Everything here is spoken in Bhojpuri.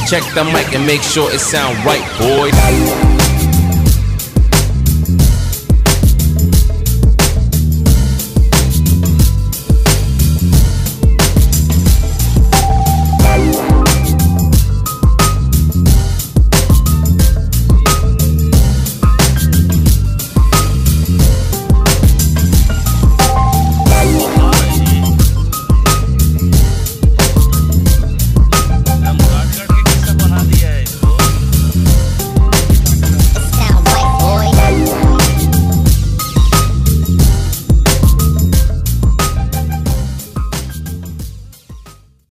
Check the mic and make sure it sound right, boy.